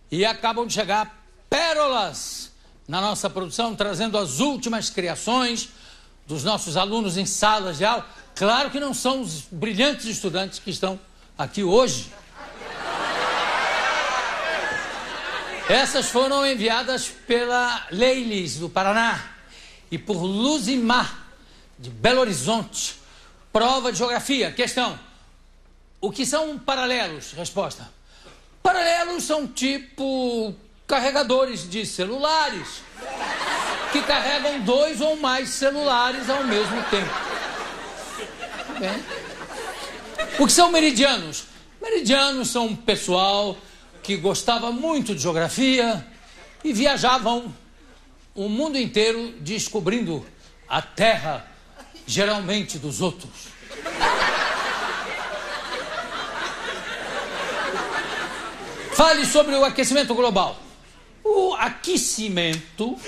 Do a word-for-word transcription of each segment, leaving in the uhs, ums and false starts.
E acabam de chegar pérolas na nossa produção, trazendo as últimas criações dos nossos alunos em salas de aula. Claro que não são os brilhantes estudantes que estão aqui hoje. Essas foram enviadas pela Leilis, do Paraná, e por Luzimar, de Belo Horizonte. Prova de geografia. Questão: o que são paralelos? Resposta: paralelos são tipo carregadores de celulares que carregam dois ou mais celulares ao mesmo tempo. Bem. O que são meridianos? Meridianos são um pessoal que gostava muito de geografia e viajavam o mundo inteiro descobrindo a terra, geralmente dos outros. Fale sobre o aquecimento global. O aquecimento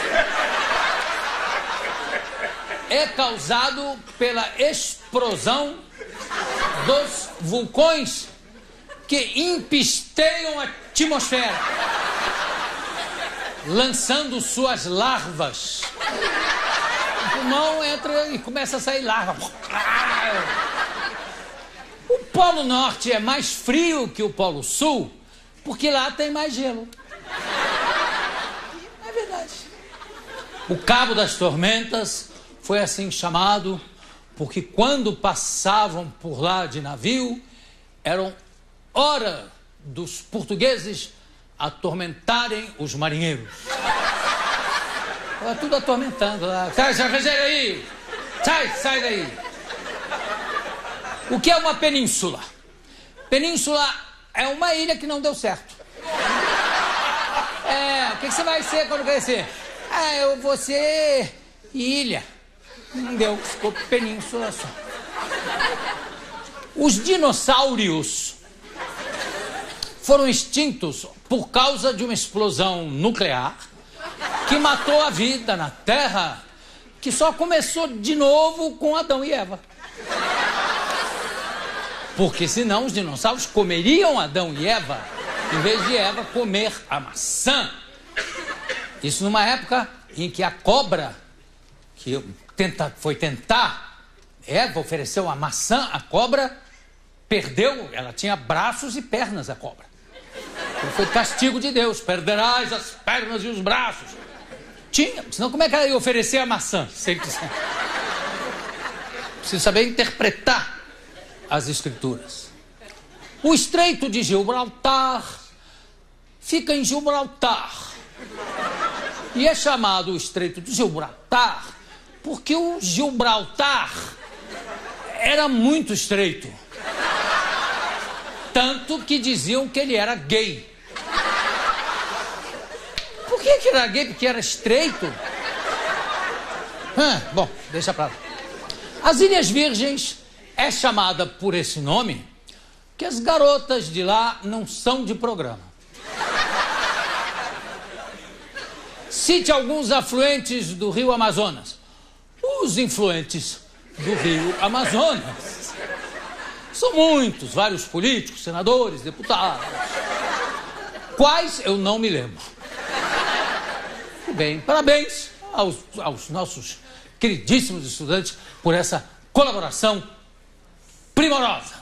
é causado pela explosão dos vulcões que empesteiam a atmosfera, lançando suas larvas. O pulmão entra e começa a sair larva. O Polo Norte é mais frio que o Polo Sul, porque lá tem mais gelo. É verdade. O Cabo das Tormentas foi assim chamado porque quando passavam por lá de navio, eram hora dos portugueses atormentarem os marinheiros. Estava tudo atormentando lá. Sai, cervejeiro aí! Sai, sai daí! O que é uma península? Península é uma ilha que não deu certo. É, o que você vai ser quando crescer? Ah, eu vou ser ilha. Não deu, ficou península só. Os dinossauros foram extintos por causa de uma explosão nuclear que matou a vida na Terra, que só começou de novo com Adão e Eva. Porque senão os dinossauros comeriam Adão e Eva, em vez de Eva comer a maçã. Isso numa época em que a cobra, que tenta, foi tentar, Eva ofereceu a maçã, a cobra perdeu, ela tinha braços e pernas, a cobra. Então foi castigo de Deus, perderás as pernas e os braços. Tinha, senão como é que ela ia oferecer a maçã? Sempre. Precisa saber interpretar as escrituras. O Estreito de Gibraltar fica em Gibraltar. E é chamado o Estreito de Gibraltar porque o Gibraltar era muito estreito. Tanto que diziam que ele era gay. Por que que era gay? Porque era estreito? Ah, bom, deixa pra lá. As Ilhas Virgens é chamada por esse nome que as garotas de lá não são de programa. Cite alguns afluentes do rio Amazonas. Os influentes do rio Amazonas são muitos, vários políticos, senadores, deputados. Quais eu não me lembro. Muito bem, parabéns aos, aos nossos queridíssimos estudantes por essa colaboração primorosa.